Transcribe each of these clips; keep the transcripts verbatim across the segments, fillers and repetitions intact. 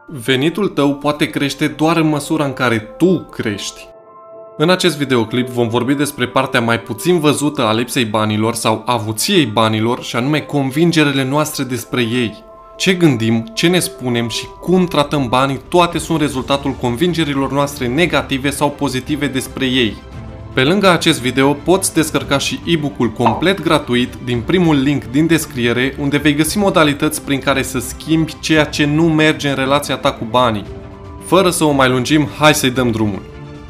Venitul tău poate crește doar în măsura în care tu crești. În acest videoclip vom vorbi despre partea mai puțin văzută a lipsei banilor sau avuției banilor, și anume convingerile noastre despre ei. Ce gândim, ce ne spunem și cum tratăm banii, toate sunt rezultatul convingerilor noastre negative sau pozitive despre ei. Pe lângă acest video poți descărca și e-book-ul complet gratuit din primul link din descriere, unde vei găsi modalități prin care să schimbi ceea ce nu merge în relația ta cu banii. Fără să o mai lungim, hai să-i dăm drumul.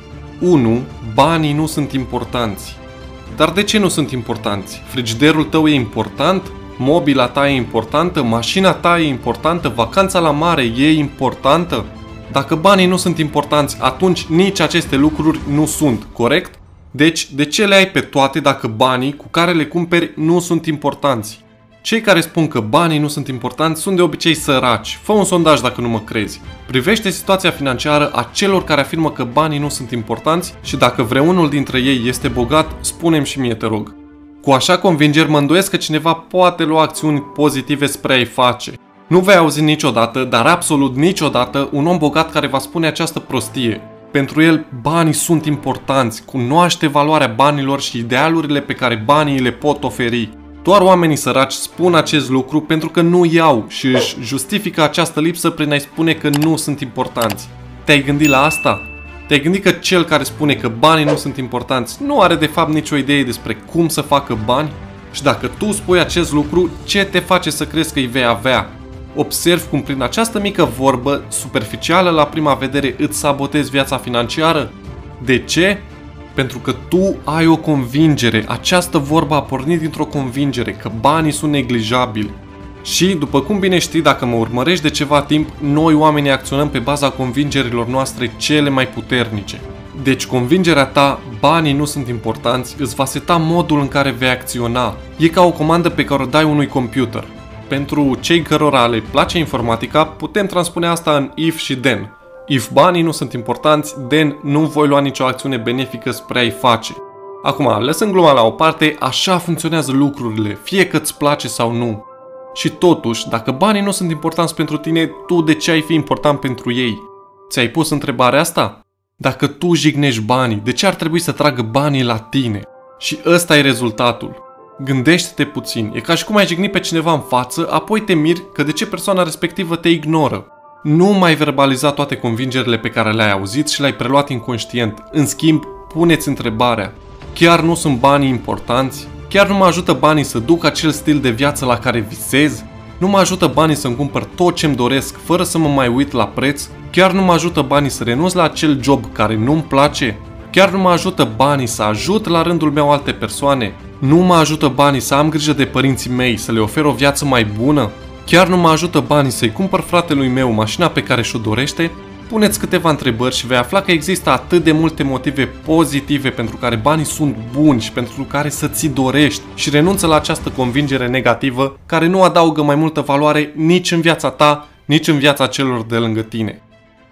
unu. Banii nu sunt importanți. Dar de ce nu sunt importanți? Frigiderul tău e important? Mobila ta e importantă? Mașina ta e importantă? Vacanța la mare e importantă? Dacă banii nu sunt importanți, atunci nici aceste lucruri nu sunt, corect? Deci, de ce le ai pe toate dacă banii cu care le cumperi nu sunt importanți? Cei care spun că banii nu sunt importanți sunt de obicei săraci. Fă un sondaj dacă nu mă crezi. Privește situația financiară a celor care afirmă că banii nu sunt importanți și dacă vreunul dintre ei este bogat, spune-mi și mie, te rog. Cu așa convingeri mă îndoiesc că cineva poate lua acțiuni pozitive spre a-i face. Nu vei auzi niciodată, dar absolut niciodată, un om bogat care va spune această prostie. Pentru el, banii sunt importanți, cunoaște valoarea banilor și idealurile pe care banii le pot oferi. Doar oamenii săraci spun acest lucru pentru că nu iau și își justifică această lipsă prin a-i spune că nu sunt importanți. Te-ai gândit la asta? Te-ai gândit că cel care spune că banii nu sunt importanți nu are de fapt nicio idee despre cum să facă bani? Și dacă tu spui acest lucru, ce te face să crezi că îi vei avea? Observi cum prin această mică vorbă, superficială la prima vedere, îți sabotezi viața financiară? De ce? Pentru că tu ai o convingere. Această vorbă a pornit dintr-o convingere că banii sunt neglijabili. Și, după cum bine știi, dacă mă urmărești de ceva timp, noi oamenii acționăm pe baza convingerilor noastre cele mai puternice. Deci convingerea ta, banii nu sunt importanți, îți va seta modul în care vei acționa. E ca o comandă pe care o dai unui computer. Pentru cei cărora le place informatica, putem transpune asta în if și then. If banii nu sunt importanți, then nu voi lua nicio acțiune benefică spre a-i face. Acum, lăsând gluma la o parte, așa funcționează lucrurile, fie că îți place sau nu. Și totuși, dacă banii nu sunt importanți pentru tine, tu de ce ai fi important pentru ei? Ți-ai pus întrebarea asta? Dacă tu jignești banii, de ce ar trebui să tragă banii la tine? Și ăsta e rezultatul. Gândește-te puțin, e ca și cum ai jignit pe cineva în față, apoi te miri că de ce persoana respectivă te ignoră. Nu mai verbaliza toate convingerile pe care le-ai auzit și le-ai preluat inconștient. În schimb, puneți întrebarea: chiar nu sunt banii importanți? Chiar nu mă ajută banii să duc acel stil de viață la care visez? Nu mă ajută banii să-mi cumpăr tot ce-mi doresc fără să mă mai uit la preț? Chiar nu mă ajută banii să renunț la acel job care nu-mi place? Chiar nu mă ajută banii să ajut la rândul meu alte persoane? Nu mă ajută banii să am grijă de părinții mei, să le ofer o viață mai bună? Chiar nu mă ajută banii să-i cumpăr fratelui meu mașina pe care și-o dorește? Puneți câteva întrebări și vei afla că există atât de multe motive pozitive pentru care banii sunt buni și pentru care să ți dorești, și renunță la această convingere negativă care nu adaugă mai multă valoare nici în viața ta, nici în viața celor de lângă tine.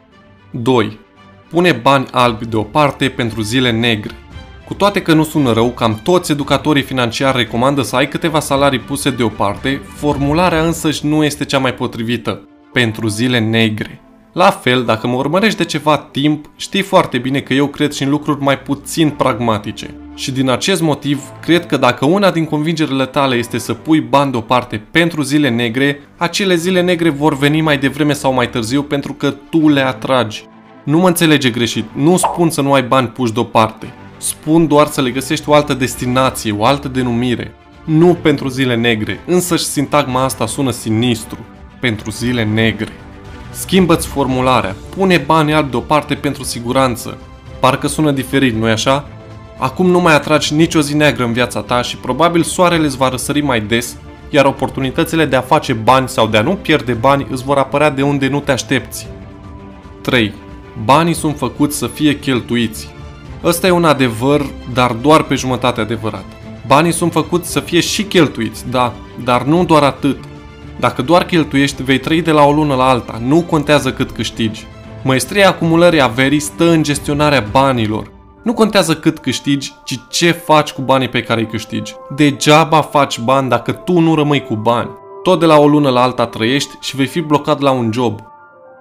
doi. Pune bani albi deoparte pentru zile negre. Cu toate că nu sună rău, cam toți educatorii financiari recomandă să ai câteva salarii puse deoparte, formularea însăși nu este cea mai potrivită: pentru zile negre. La fel, dacă mă urmărești de ceva timp, știi foarte bine că eu cred și în lucruri mai puțin pragmatice. Și din acest motiv, cred că dacă una din convingerile tale este să pui bani deoparte pentru zile negre, acele zile negre vor veni mai devreme sau mai târziu pentru că tu le atragi. Nu mă înțelege greșit, nu spun să nu ai bani puși deoparte. Spun doar să le găsești o altă destinație, o altă denumire. Nu pentru zile negre, însăși sintagma asta sună sinistru. Pentru zile negre. Schimbă-ți formularea, pune bani albi deoparte pentru siguranță. Parcă sună diferit, nu-i așa? Acum nu mai atragi nicio zi neagră în viața ta și probabil soarele îți va răsări mai des, iar oportunitățile de a face bani sau de a nu pierde bani îți vor apărea de unde nu te aștepți. trei. Banii sunt făcuți să fie cheltuiți. Ăsta e un adevăr, dar doar pe jumătate adevărat. Banii sunt făcuți să fie și cheltuiți, da, dar nu doar atât. Dacă doar cheltuiești, vei trăi de la o lună la alta, nu contează cât câștigi. Măestria acumulării averii stă în gestionarea banilor. Nu contează cât câștigi, ci ce faci cu banii pe care îi câștigi. Degeaba faci bani dacă tu nu rămâi cu bani. Tot de la o lună la alta trăiești și vei fi blocat la un job.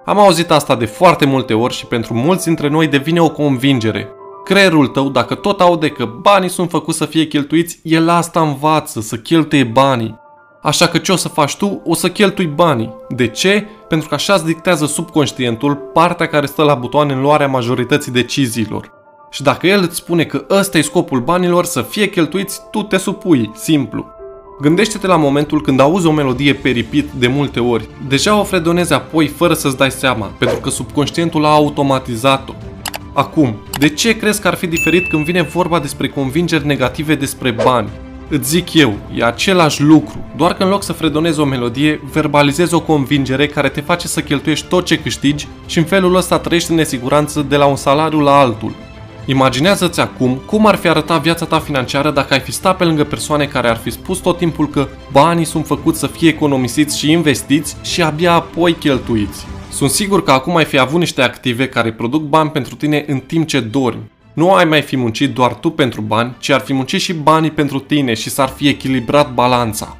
Am auzit asta de foarte multe ori și pentru mulți dintre noi devine o convingere. Creierul tău, dacă tot aude că banii sunt făcuți să fie cheltuiți, el asta învață, să cheltuie banii. Așa că ce o să faci tu? O să cheltui banii. De ce? Pentru că așa îți dictează subconștientul partea care stă la butoane în luarea majorității deciziilor. Și dacă el îți spune că ăsta e scopul banilor, să fie cheltuiți, tu te supui, simplu. Gândește-te la momentul când auzi o melodie pe repeat de multe ori. Deja o fredonezi apoi fără să-ți dai seama, pentru că subconștientul a automatizat-o. Acum, de ce crezi că ar fi diferit când vine vorba despre convingeri negative despre bani? Îți zic eu, e același lucru, doar că în loc să fredonezi o melodie, verbalizezi o convingere care te face să cheltuiești tot ce câștigi și în felul ăsta trăiești în nesiguranță de la un salariu la altul. Imaginează-ți acum cum ar fi arătat viața ta financiară dacă ai fi stat pe lângă persoane care ar fi spus tot timpul că banii sunt făcuți să fie economisiți și investiți și abia apoi cheltuiți. Sunt sigur că acum ai fi avut niște active care produc bani pentru tine în timp ce dormi. Nu ai mai fi muncit doar tu pentru bani, ci ar fi muncit și banii pentru tine și s-ar fi echilibrat balanța.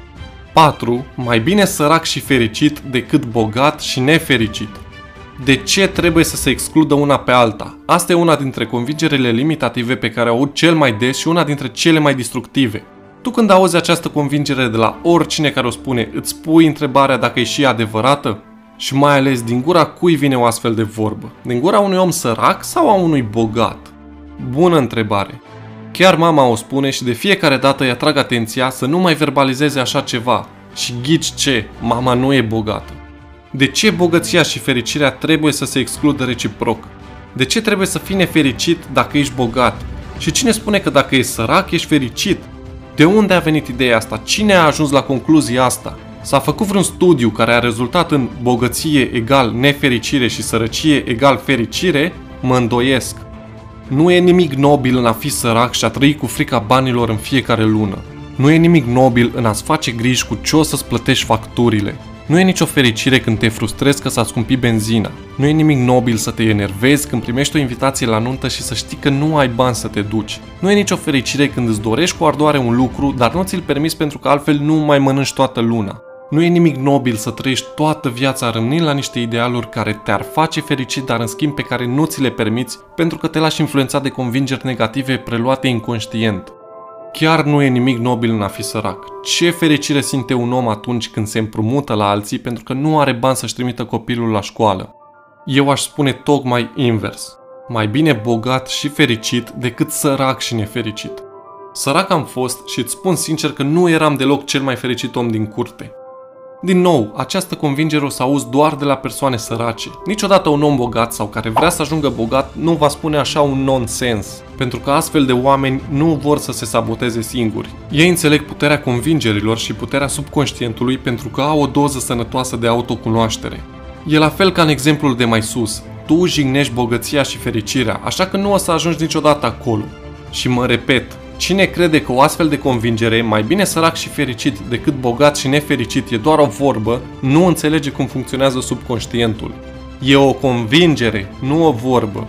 patru. Mai bine sărac și fericit decât bogat și nefericit. De ce trebuie să se excludă una pe alta? Asta e una dintre convingerile limitative pe care o aud cel mai des și una dintre cele mai destructive. Tu când auzi această convingere de la oricine care o spune, îți pui întrebarea dacă e și adevărată? Și mai ales din gura cui vine o astfel de vorbă? Din gura unui om sărac sau a unui bogat? Bună întrebare. Chiar mama o spune și de fiecare dată îi atrag atenția să nu mai verbalizeze așa ceva. Și ghici ce? Mama nu e bogată. De ce bogăția și fericirea trebuie să se excludă reciproc? De ce trebuie să fii nefericit dacă ești bogat? Și cine spune că dacă ești sărac, ești fericit? De unde a venit ideea asta? Cine a ajuns la concluzia asta? S-a făcut vreun studiu care a rezultat în bogăție egal nefericire și sărăcie egal fericire? Mă îndoiesc. Nu e nimic nobil în a fi sărac și a trăi cu frica banilor în fiecare lună. Nu e nimic nobil în a-ți face griji cu ce o să-ți plătești facturile. Nu e nicio fericire când te frustrezi că s-a scumpit benzina. Nu e nimic nobil să te enervezi când primești o invitație la nuntă și să știi că nu ai bani să te duci. Nu e nicio fericire când îți dorești cu ardoare un lucru, dar nu ți-l permiți pentru că altfel nu mai mănânci toată luna. Nu e nimic nobil să trăiești toată viața râmnind la niște idealuri care te-ar face fericit, dar în schimb pe care nu ți le permiți pentru că te lași influențat de convingeri negative preluate inconștient. Chiar nu e nimic nobil în a fi sărac. Ce fericire simte un om atunci când se împrumută la alții pentru că nu are bani să-și trimită copilul la școală? Eu aș spune tocmai invers. Mai bine bogat și fericit decât sărac și nefericit. Sărac am fost și îți spun sincer că nu eram deloc cel mai fericit om din curte. Din nou, această convingere o să auzi doar de la persoane sărace. Niciodată un om bogat sau care vrea să ajungă bogat nu va spune așa un nonsens, pentru că astfel de oameni nu vor să se saboteze singuri. Ei înțeleg puterea convingerilor și puterea subconștientului pentru că au o doză sănătoasă de autocunoaștere. E la fel ca în exemplul de mai sus. Tu jignești bogăția și fericirea, așa că nu o să ajungi niciodată acolo. Și mă repet, cine crede că o astfel de convingere, mai bine sărac și fericit decât bogat și nefericit, e doar o vorbă, nu înțelege cum funcționează subconștientul. E o convingere, nu o vorbă.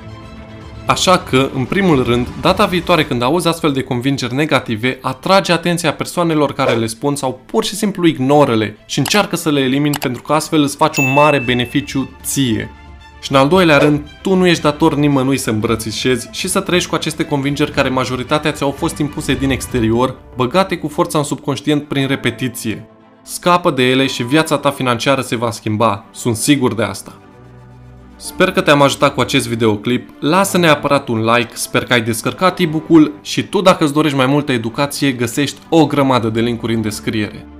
Așa că, în primul rând, data viitoare când auzi astfel de convingeri negative, atrage atenția persoanelor care le spun sau pur și simplu ignoră-le și încearcă să le elimini pentru că astfel îți faci un mare beneficiu ție. Și în al doilea rând, tu nu ești dator nimănui să îmbrățișezi și să trăiești cu aceste convingeri care majoritatea ți-au fost impuse din exterior, băgate cu forța în subconștient prin repetiție. Scapă de ele și viața ta financiară se va schimba, sunt sigur de asta. Sper că te-am ajutat cu acest videoclip, lasă neapărat un like, sper că ai descărcat e-book-ul și tu dacă îți dorești mai multă educație găsești o grămadă de linkuri în descriere.